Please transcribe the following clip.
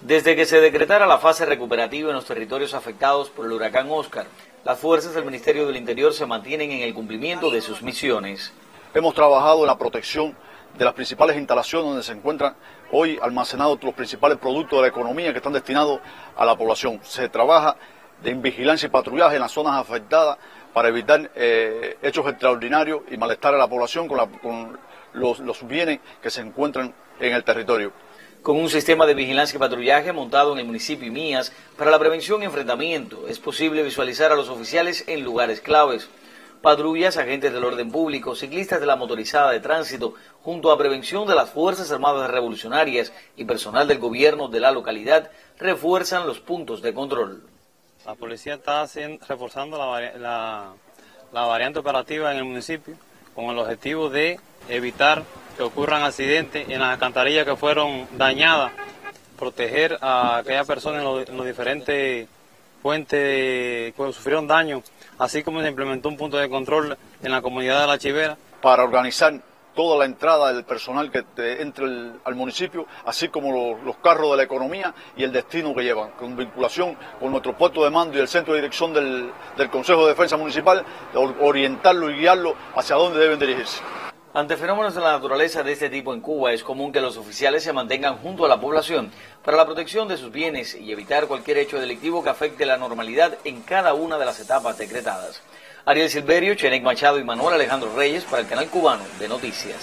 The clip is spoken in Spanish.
Desde que se decretara la fase recuperativa en los territorios afectados por el huracán Óscar, las fuerzas del Ministerio del Interior se mantienen en el cumplimiento de sus misiones. Hemos trabajado en la protección de las principales instalaciones donde se encuentran hoy almacenados los principales productos de la economía que están destinados a la población. Se trabaja en vigilancia y patrullaje en las zonas afectadas para evitar hechos extraordinarios y malestar a la población con los bienes que se encuentran en el territorio. Con un sistema de vigilancia y patrullaje montado en el municipio Imías para la prevención y enfrentamiento, es posible visualizar a los oficiales en lugares claves. Patrullas, agentes del orden público, ciclistas de la motorizada de tránsito, junto a prevención de las Fuerzas Armadas Revolucionarias y personal del gobierno de la localidad, refuerzan los puntos de control. La policía está reforzando la variante operativa en el municipio con el objetivo de evitar que ocurran accidentes en las alcantarillas que fueron dañadas, proteger a aquellas personas en los diferentes puentes que sufrieron daño, así como se implementó un punto de control en la comunidad de La Chivera. Para organizar toda la entrada del personal que entre al municipio, así como los carros de la economía y el destino que llevan, con vinculación con nuestro puesto de mando y el centro de dirección del Consejo de Defensa Municipal, orientarlo y guiarlo hacia dónde deben dirigirse. Ante fenómenos de la naturaleza de este tipo en Cuba, es común que los oficiales se mantengan junto a la población para la protección de sus bienes y evitar cualquier hecho delictivo que afecte la normalidad en cada una de las etapas decretadas. Ariel Silverio, Chenek Machado y Manuel Alejandro Reyes para el canal cubano de Noticias.